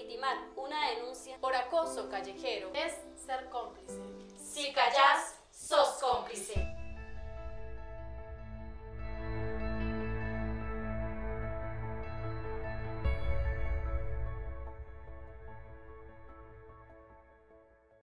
legitimar una denuncia por acoso callejero es ser cómplice.